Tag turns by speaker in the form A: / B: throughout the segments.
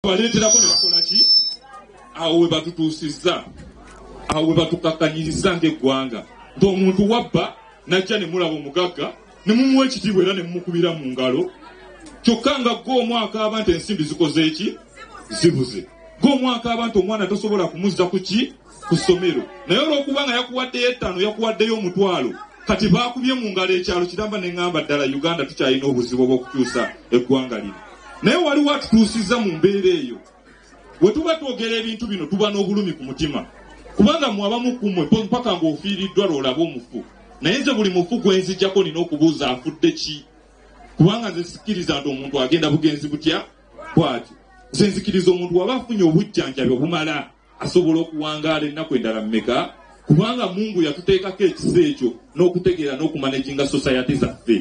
A: baleeterako ne bakola ki awo we batutuusizza awo we batukakanyiriza ng'eggwanga nti omuntu wabba najja ne mulaba omugagga ne mumuwa ekitiibwa era ne mumukubira mu ngalo kyokka nga gw'omwaka abantu ensimbi zikoze eki zibuze gw'omwaka abantu omwana tosobola kumuzza ku ki ku ssomero naye olw'okuba nga yakuwaddeyo 5 yakuwaddeyo 1,000 kati baakubye mu ngalo ekyalo kiramba ne ŋŋamba ddala Uganda tukyalina obuzibu bw'okukyusa eggwanga lino naye waliwo atutuusizza mu mbeera eyo we tuba twogera ebintu bino tuba n'obulumi ku mutima kubanga mwabamu kumwe mpaka ng'ofiiriddwa lw'olaba omufu naye nze buli mufu gwe nzijjako nina okubuuza afudde ki kubanga nze sikiriza nti omuntu agenda bugenzi butya bw'atyo nze nzikiriza omuntu waba afunye obujjanjabi obumala asobola okuwangaala ennaku endala mmeka kubanga Mungu yatuteekako ekisa ekyo n'okutegeera n'okumanaginga society zaffe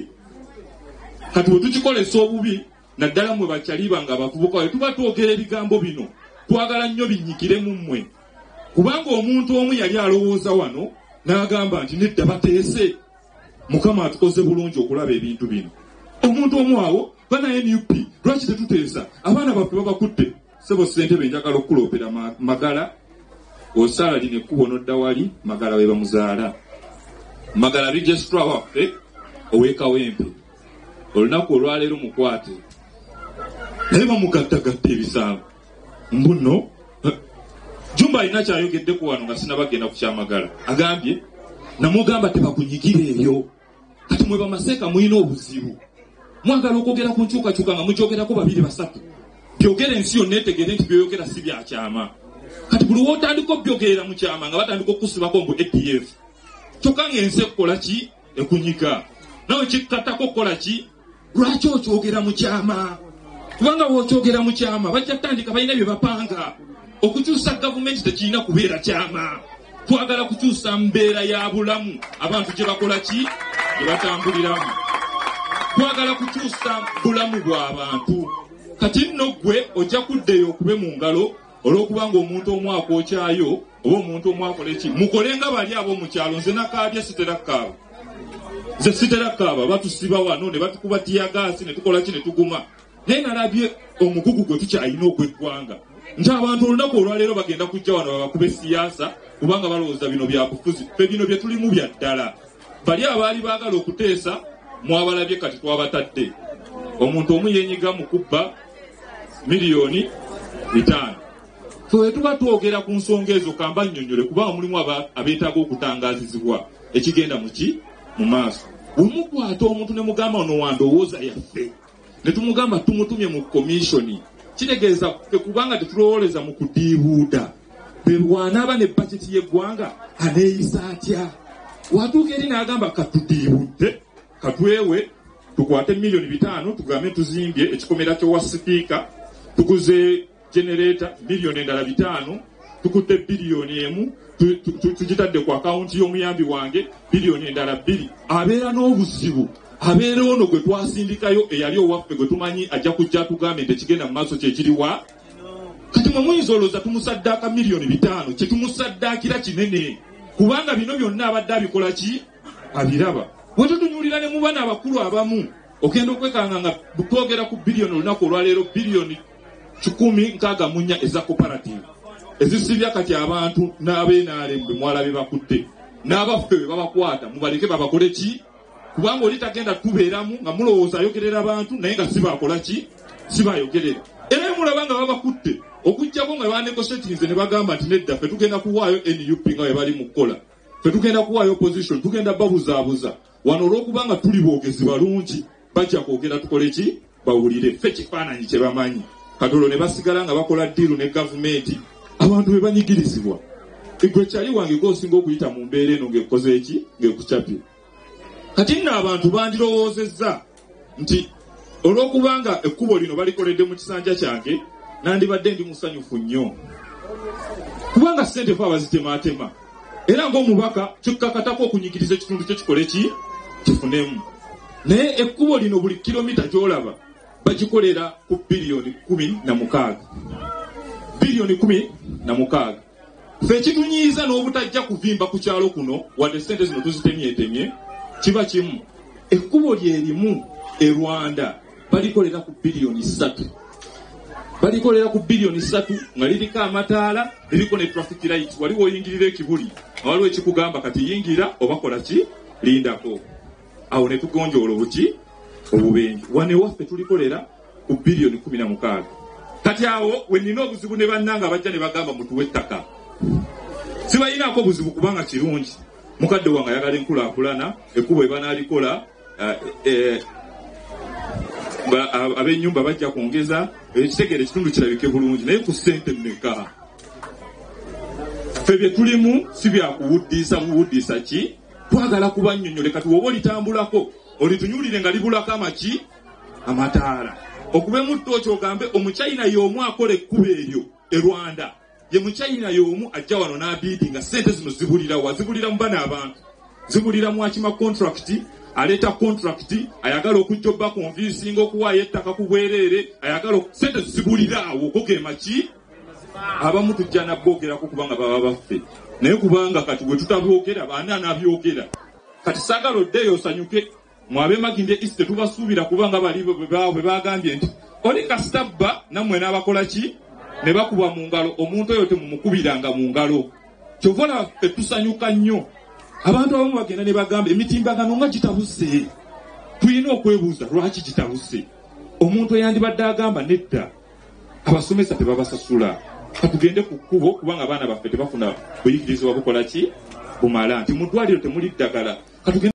A: kati bwe tukikolesa obubi naddala mwe bakyaliba nga abavubuka we tuba twogera ebigambo bino twagala nnyo binnyikire mu mmwe kubanga omuntu omu yali alowooza wano n'agamba nti nedda bateese Mukama atukoze bulungi okulaba ebintu bino omuntu omu awo bana NUP lwaki tetuteesa abaana baffe babakutte sebo ssentebe njagala okuloopera Magala osala lino ekkubo n'odda wali Magala we bamuzaala Magala registrar waffe ow'Ekawempe olunaku olwaleero mukwate naye bamugattagatta ebisambo mbuno Jumba alina kyayogeddeku wano nga sinabagenda ku kyamagala agambye namugamba tebakunyigira ebyo kati mwe bamaseeka mulina obuzibu mwagala okwogera ku nkyukakyuka nga mugyogerako 2 3 byogera ensi yonna etegere nti byoyogera si byakyama kati buli wootandika obyogerera mu kyama nga batandika okusibako mbu ADF kyokka ng'ensi ekukola ki ekunyiga nawe kikkattako okukola ki lwaki okyogera mu kyama kubanga bw'okyogera mu kyama bajja kutandika balina bye bapanga okukyusa gavumenti tekirina kubeera kyama twagala kukyusa mbeera ya bulamu abantu gye bakola ki gye batambuliramu twagala kukyusa bulamu bw'abantu kati nno gwe ojja kuddeyo okube mu ngalo olw'okubanga omuntu omu akwokyayo oba omuntu omu akola eki mukole nga bali ab'omu kyalo nze nakaabya siterakkaaba nze siterakkaaba batusiba wano ne batukuba tiyagaasi ne tukola ki ne tuguma naye nalabye omugugu gwe tukyalina ogw'eggwanga nti abantu olunaku olwaleero bagenda kujja wano babakube siyaasa kubanga balowooza bino byabufuzi ffe bino bye tulimu bya ddala bali abaali baagala okuteesa mwabalabye kati twabatadde omuntu omu yenyiga mu kubba miliyoni 5 ffe tuba twogera ku nsonga ezo kamba nnyonnyole kubanga mulimu abeetaaga okutangaazizibwa ekigenda mu maaso bwemukwata omuntu ne mugamba ono wandowooza yaffe ne tumugamba tumutumye mu komishoni kitegeeza ffe kubanga tetulowooleza mu kudiibuuda bwe bw'anaaba ne bajeti y'eggwanga aneeyisa atya watuuka eri n'agamba katudiibudde katwewe tukwate miliyoni 5 tugambe tuzimbye ekikomera ky'owa sipiika tuguze generator miliyoni endala 5 tukutte biliyoni 1 tugitadde ku akawunti y'omuyambi wange biliyoni endala 2 abeera n'obuzibu abeera ono gwe twasindikayo eyali owaffe gwe tumanyi ajja kujja tugambe nti ekigenda mu maaso kyekiriwa kati mwe muyinza olowooza tumusaddaaka miliyoni 5 kye tumusaddaakira kinene kubanga bino byonna abadde abikola ki abiraba bwe tutunyulira ne mu baana abakulu abamu ogenda okwekanga nga twogera ku biliyoni olunaku olwaleero biliyoni 164 eza cooperative ezisibya kati abantu n'abeenaalembwe mwalabe bakutte n'abaffe be babakwata mubaleke babakole ki kubanga oli tagenda tubeeramu nga mulowooza ayogerera abantu naye nga sibakola ki sibayogerera era mulaba nga babakutte okujjako nga banegosetinze ne bagamba nti nedda ffe tugenda kuwaayo NUP nga we bali mu kukola ffe tugenda kuwaayo opposition tugenda babuzaabuza wano olw'okubanga tuli boogezi balungi bajja kwogera tukole ki bawulire ffe kifaananyi kye bamanyi katolo ne basigala nga bakola ddiiru ne gavumenti abantu be banyigirizibwa egwe kyali wange g'osinga okuyita mu mbeera eno ng'ekoze eki ng'ekukyapye kati nno abantu bandirowoozezza nti olw'okubanga ekkubo lino balikoledde mu kisanja kyange nandibadde ndi musanyufu nnyo kubanga ssente fe abazitemaatema era ng'omubaka kikkakatako okunyigiriza ekitundu kye kikole ki kifunemu naye ekkubo lino buli kilomita gy'olaba bagikolera ku biliyoni 16 biliyoni 16 ffe kitunyiiza n'obutajja kuvimba ku kyalo kuno wadde ssente zino tuzitemyetemye kiba kimu ekkubo lyerimu e Rwanda balikolera ku biliyoni 3 balikolera ku bilioni 3 nga liriko amataala liriko ne traffic light waliwo oyingirira ekibuli nga waliwo ekikugamba kati yingira obakola ki lindako awo ne tugonjoola obuki obubenje wane waffe tulikolera ku bilioni 16 kati awo wenina obuzibu ne bannanga bajja ne bagamba mutuwe ettaka sibayinako obuzibu kubanga kirungi mukadde wange ayagala enkulaakulana ekkubo ebanaalikola ab'ennyumba bajja kwongeza ekitegere ekitundu kirabike bulungi naye ku ssente mmeka ffe bye tulimu si byakuwuddiisa ki twagala kuba nnyonnyole kati woba olitambulako olitunyulire nga libulako amaki amataala okuba emutto ogambe omuchina y'omu akola ekkubo eryo e Rwanda ye muchina y'omu ajja wano n'abiidi nga ssente zino zibulira mu bana abantu zibulira mu akima contract aleta contract ayagala okujja obba konvinsinga okuwaayo ettaka ku bwereere ayagala ssente zibulira awo okugema ki abamu tujja nabbogerako kubanga baba baffe naye kubanga kati bwe tutabyogera baani anabyogera kati saagala oddeeyo osanyuke mwabe Maginde East tubasuubira kubanga bali bwe bagambye nti oli kastabba nammwe n'abakola ki ne bakuba mu ngalo omuntu oyo temumukubiranga mu ngalo kyova ffe tusanyuka nnyo abantu abamu bagenda ne bagamba emitimbagano nga gitabuse tulina okwebuuza lwaki gitabuse omuntu eyandibadde agamba nedda abasomesa tebabasasula katugende ku kkubo kubanga abaana baffe tebafuna buyigirizibwa bukola ki bumala nti mu ddwaliro temuli ddagala